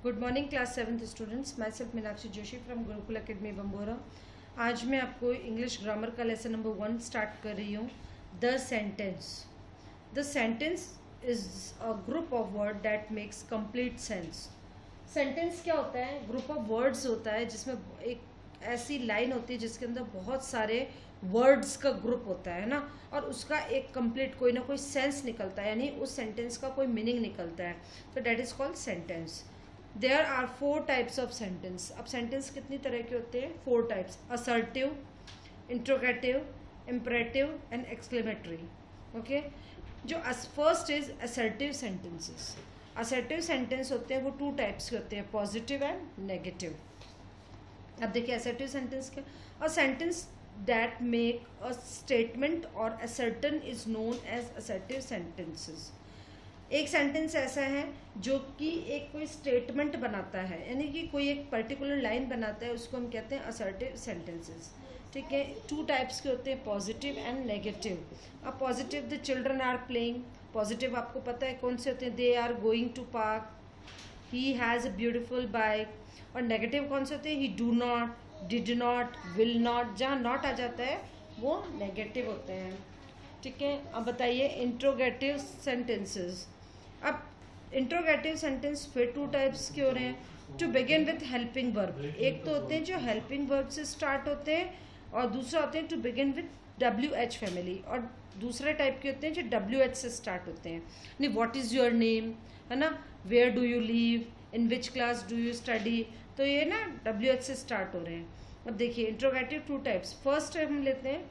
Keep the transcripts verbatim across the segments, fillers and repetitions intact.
Good morning class seventh students, myself Meenakshi Joshi from Gurukul academy Bambora. आज मैं आपको इंग्लिश ग्रामर का लेसन नंबर वन स्टार्ट कर रही हूँ। The sentence. The sentence is a group of word that makes complete sense. Sentence क्या होता है? ग्रुप ऑफ वर्ड्स होता है जिसमें एक ऐसी लाइन होती है जिसके अंदर बहुत सारे वर्ड्स का ग्रुप होता है ना, और उसका एक कंप्लीट कोई ना कोई सेंस निकलता है, यानी उस सेंटेंस का कोई मीनिंग निकलता है, तो that is called sentence. There are four types of sentence. अब सेंटेंस कितनी तरह के होते हैं? Four types: assertive, interrogative, imperative and exclamatory. Okay, जो first is assertive sentences. Assertive sentence होते हैं वो टू टाइप्स के होते हैं, पॉजिटिव एंड नेगेटिव। अब देखिए असर्टिव सेंटेंस क्या? A sentence that make a statement और assertion is known as assertive sentences. एक सेंटेंस ऐसा है जो कि एक कोई स्टेटमेंट बनाता है, यानी कि कोई एक पर्टिकुलर लाइन बनाता है, उसको हम कहते हैं असर्टिव सेंटेंसेस। ठीक है, टू टाइप्स के होते हैं, पॉजिटिव एंड नेगेटिव। अब positive, the children are playing. Positive आपको पता है कौन से होते हैं? They are going to park, he has a beautiful bike. और नेगेटिव कौन से होते हैं? He do not, did not, will not. जहाँ नॉट आ जाता है वो नेगेटिव होते हैं। ठीक है, अब बताइए इंट्रोगेटिव सेंटेंसेस। अब इंट्रोगेटिव सेंटेंस फिर टू टाइप्स के हो रहे हैं। To begin with helping verb. एक तो होते हैं जो हेल्पिंग वर्ब से स्टार्ट होते हैं, और दूसरा होते हैं to begin with W H family, और दूसरे टाइप के होते हैं जो डब्ल्यू एच से स्टार्ट होते हैं। नहीं, व्हाट इज़ योर नेम, है ना, where do you live, in which class do you study, तो ये ना डब्ल्यू एच से स्टार्ट हो रहे हैं। अब देखिए इंट्रोगेटिव टू टाइप्स। फर्स्ट हम लेते हैं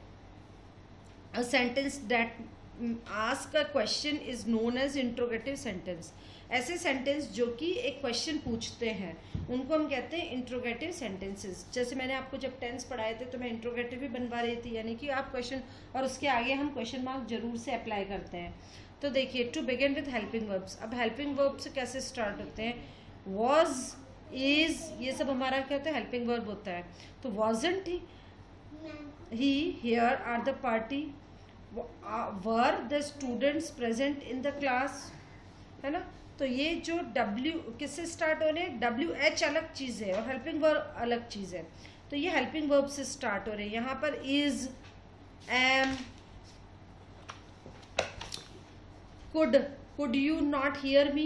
a sentence that ask a question is known as interrogative sentence. ऐसे सेंटेंस जो कि एक क्वेश्चन पूछते हैं उनको हम कहते हैं इंट्रोगेटिव सेंटेंसेस। जैसे मैंने आपको जब टेंस पढ़ाए थे तो मैं इंट्रोगेटिव भी बनवा रही थी, यानी कि आप क्वेश्चन और उसके आगे हम क्वेश्चन मार्क जरूर से अप्लाई करते हैं। तो देखिए to begin with helping verbs. अब हेल्पिंग वर्ब्स कैसे स्टार्ट होते हैं? वॉज, इज, ये सब हमारा क्या होता है? हेल्पिंग वर्ब होता है। तो wasn't he, he, here are the party, were the students present in the class, है ना। तो ये जो डब्ल्यू किससे स्टार्ट हो रहे हैं? डब्ल्यू एच अलग चीज़ है और हेल्पिंग वर्ब अलग चीज़ है, तो ये हेल्पिंग वर्ब से स्टार्ट हो रहे हैं। यहाँ पर is, am, could, could you not hear me,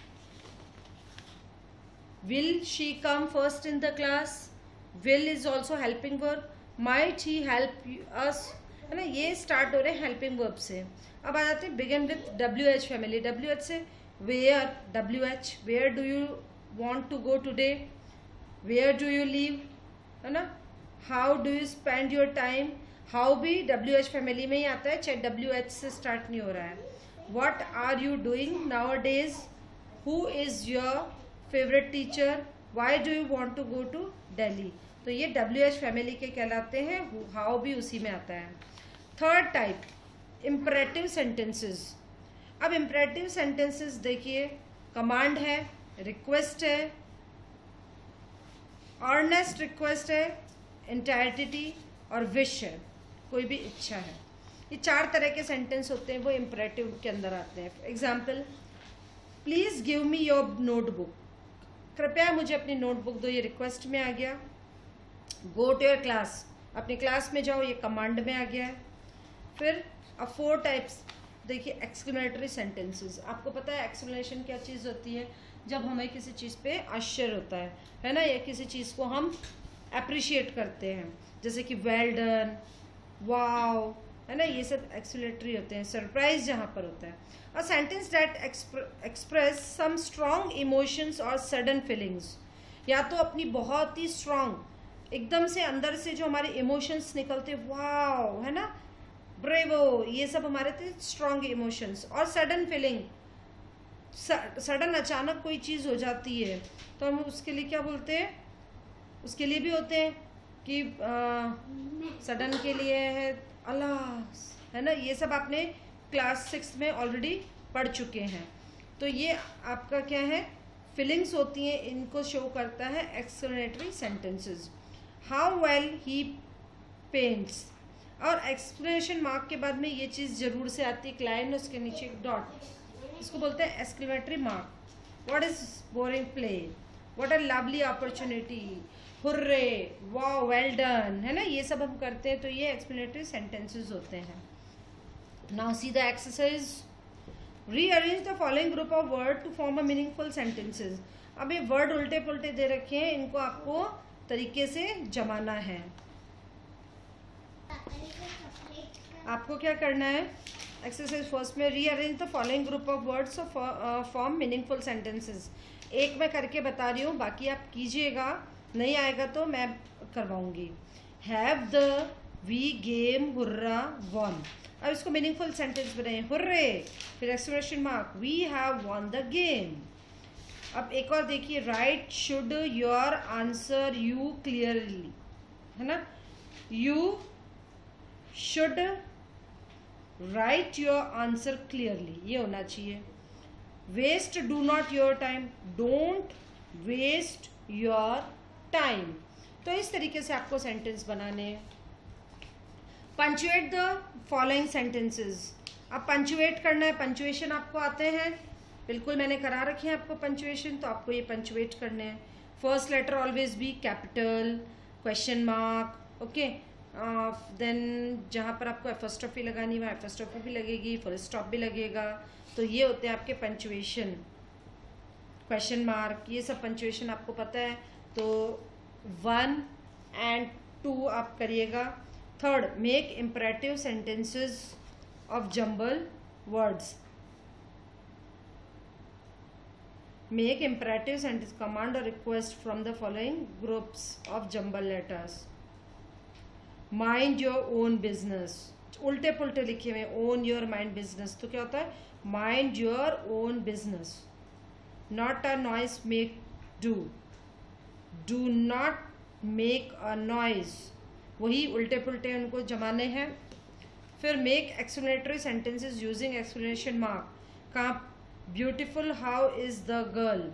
will she come first in the class, will is also helping verb, might he help us, है ना। ये स्टार्ट हो रहे हैं हेल्पिंग वर्ब से। अब आ जाते हैं begin with W H family. W H से where, W H, where do you want to go today, where do you live, है ना। How do you spend your time, how भी डब्ल्यू एच फैमिली में ही आता है, चाहे W H से स्टार्ट नहीं हो रहा है। What are you doing nowadays, who is your favourite teacher, why do you want to go to Delhi, तो ये डब्ल्यू एच फैमिली के कहलाते हैं। हाउ भी उसी में आता है। Third type imperative sentences. अब इम्परेटिव सेंटेंसेस देखिए, कमांड है, रिक्वेस्ट है, अर्नेस्ट रिक्वेस्ट है, इंटायरिटी और विश है, कोई भी इच्छा है। ये चार तरह के सेंटेंस होते हैं, वो इम्परेटिव के अंदर आते हैं। For example, please give me your notebook, कृपया मुझे अपनी नोटबुक दो, ये रिक्वेस्ट में आ गया। गो टू योर क्लास, अपनी क्लास में जाओ, ये कमांड में आ गया है। फिर अब फोर टाइप्स देखिए एक्सक्लेमेटरी सेंटेंसेस। आपको पता है एक्सक्लेमेशन क्या चीज़ होती है? जब हमें किसी चीज़ पे आश्चर्य होता है है ना, या किसी चीज़ को हम अप्रिशिएट करते हैं, जैसे कि वेल डन, वाओ, है ना, ये सब एक्सक्लेमेटरी होते हैं। सरप्राइज जहाँ पर होता है। A sentence that express some strong emotions और सडन फीलिंग्स, या तो अपनी बहुत ही स्ट्रॉन्ग एकदम से अंदर से जो हमारे इमोशंस निकलते, वाओ, है ना, ब्रेवो, ये सब हमारे थे स्ट्रॉन्ग इमोशंस। और सडन फीलिंग, सडन अचानक कोई चीज़ हो जाती है तो हम उसके लिए क्या बोलते हैं? उसके लिए भी होते हैं कि सडन के लिए है अल्लाह, है ना। ये सब आपने क्लास सिक्स में ऑलरेडी पढ़ चुके हैं। तो ये आपका क्या है? फीलिंग्स होती हैं, इनको शो करता है exclamatory sentences. How well he paints, और एक्सक्लेमेशन मार्क के बाद में ये चीज़ जरूर से आती है, लाइन, उसके नीचे एक डॉट, इसको बोलते हैं exclamatory mark. What is boring play, what a lovely opportunity, hurray, वाह, वेल डन, है ना, ये सब हम करते हैं, तो ये एक्सप्लेनेटरी सेंटेंसेस होते हैं. Now see the exercise. Rearrange the following group of word to form a meaningful sentences. अब ये वर्ड उल्टे पुल्टे दे रखे हैं, इनको आपको तरीके से जमाना है. आपको क्या करना है एक्सरसाइज फर्स्ट में, rearrange the following group of words form meaningful sentences. एक मैं करके बता रही हूँ, बाकी आप कीजिएगा, नहीं आएगा तो मैं करवाऊंगी. Have the, we, game, hurrah, won. अब इसको मीनिंगफुल सेंटेंस बनाए. हुर्रे, फिर exclamation mark, we have won the game. अब एक और देखिए, write should your answer you clearly, है ना, you should write your answer clearly, ये होना चाहिए. Waste do not your time, don't waste your time. तो इस तरीके से आपको सेंटेंस बनाने हैं. Punctuate the following sentences. अब पंचुएट करना है. पंचुएशन आपको आते हैं, बिल्कुल मैंने करा रखे हैं आपको पंचुएशन, तो आपको ये पंचुएट करने हैं. First letter always be capital, question mark, okay. Then जहाँ पर आपको एफस्ट्रॉफी लगानी है वहाँ एफस्ट्रॉफी भी लगेगी, फुल स्टॉप भी लगेगा. तो ये होते हैं आपके पंचुएशन. क्वेश्चन मार्क, ये सब पंचुएशन आपको पता है. तो वन एंड टू आप करिएगा. Third, make imperative sentences of jumble words. Make imperative sentence, command और request from the following groups of jumble letters. Mind your own business, उल्टे पुल्टे लिखे हुए, ओन योर माइंड बिजनेस, तो क्या होता है, mind your own business. Not a noise make do, do not make a noise, वही उल्टे पुल्टे उनको जमाने हैं. फिर make explanatory sentences using explanation mark. कहाँ, beautiful how is the girl,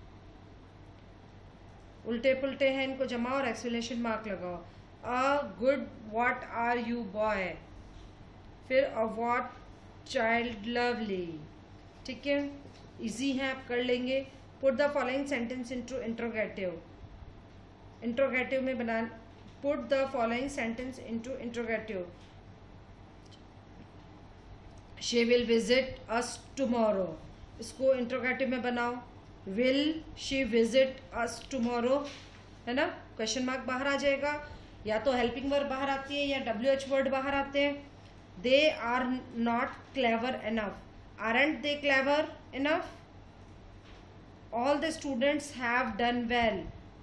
उल्टे पुल्टे हैं, इनको जमाओ और एक्सप्लेनेशन मार्क लगाओ. A good what are you boy, फिर अ व्हाट चाइल्ड लवली. ठीक है, इजी है, आप कर लेंगे. Put the following sentence into interrogative. Interrogative में बना, put the following sentence into interrogative. She will visit us tomorrow, इसको इंट्रोगेटिव में बनाओ. Will she visit us tomorrow, है ना, क्वेश्चन मार्क बाहर आ जाएगा. या तो हेल्पिंग वर्ब बाहर आती है या डब्ल्यू एच वर्ड बाहर आते हैं. They are not clever enough, aren't they clever enough. All the students have done well,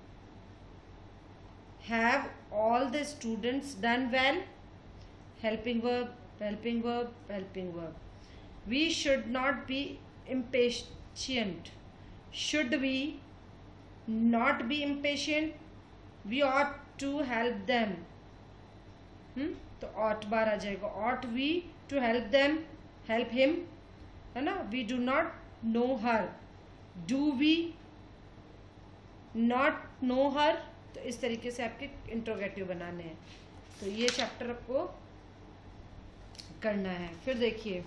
have all the students done well. Helping verb, helping verb, helping verb. We should not be impatient, should we not be impatient, we ought to help them. hmm? तो ought बार आ जाएगा. ought we to help them, help him, है ना. we do not know her, do we not know her. तो इस तरीके से आपके इंट्रोगेटिव बनाने हैं. तो ये चैप्टर आपको करना है. फिर देखिए,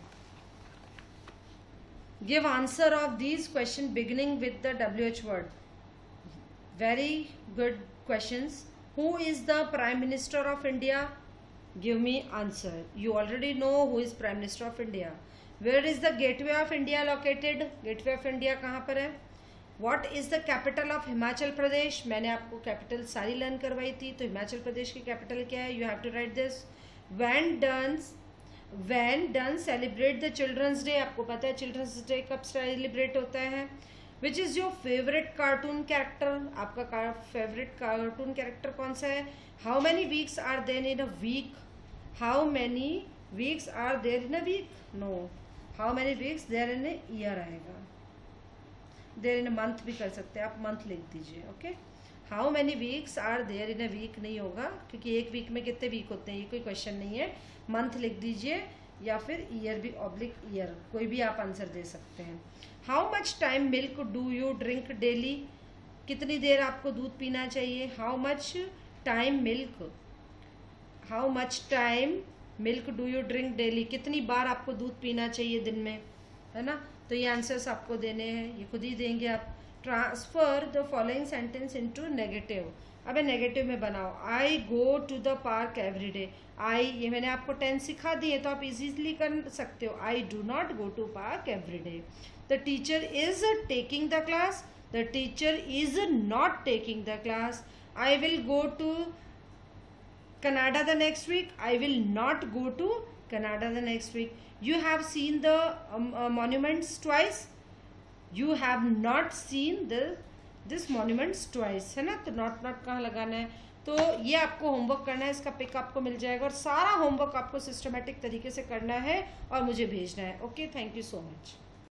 give answer of these question beginning with the W H word. Very good questions. Who is the Prime Minister of India? Give me answer. You already know who is Prime Minister of India. Where is the Gateway of India located? Gateway of India कहाँ पर है? What is the capital of Himachal Pradesh? मैंने आपको capital सारी learn करवाई थी. तो हिमाचल प्रदेश की capital क्या है? You have to write this. When done When done celebrate the Children's Day. आपको पता है Children's Day कब सेलिब्रेट होता है. Which is your favorite cartoon character? आपका favorite cartoon character कौन सा है? How many weeks are there in a week? How many weeks are there in a week? No. How many weeks there in a year आएगा. There in a month भी कर सकते हैं आप, month लिख दीजिए. Okay. How many weeks are there in a week नहीं होगा, क्योंकि एक वीक में कितने वीक होते हैं ये कोई क्वेश्चन नहीं है. मंथ लिख दीजिए या फिर ईयर भी, ऑब्लिक ईयर, कोई भी आप आंसर दे सकते हैं. How much time milk do you drink daily, कितनी देर आपको दूध पीना चाहिए. How much time milk, how much time milk do you drink daily, कितनी बार आपको दूध पीना चाहिए दिन में, है ना. तो ये आंसर्स आपको देने हैं, ये खुद ही देंगे आप. Transfer the following sentence into negative. अब नेगेटिव में बनाओ, I go to the park every day. I, ये मैंने आपको टेंस सिखा दिए तो आप इजीली कर सकते हो। I do not go to park every day. The teacher is taking the class, the teacher is not taking the class. I will go to Canada the next week, I will not go to Canada the next week. You have seen the um, uh, monuments twice, you have not seen the this monuments twice, है ना। तो not not कहाँ लगाना है, तो ये आपको homework करना है, इसका पिक आपको मिल जाएगा और सारा होमवर्क आपको सिस्टमेटिक तरीके से करना है और मुझे भेजना है। Okay, thank you so much.